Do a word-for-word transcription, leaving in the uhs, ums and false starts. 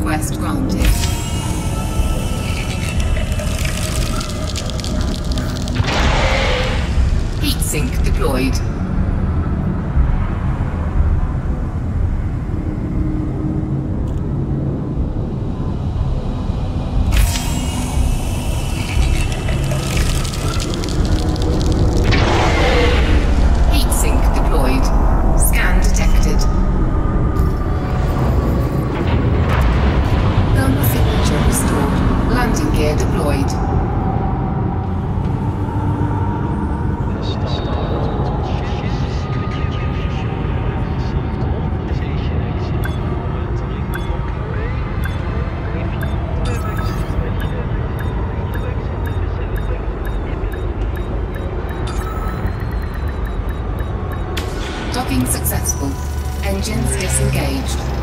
Request granted. Heat sink deployed. Heat sink deployed. Scan detected. Thermal signature restored. Landing gear deployed. Docking successful. Engines disengaged.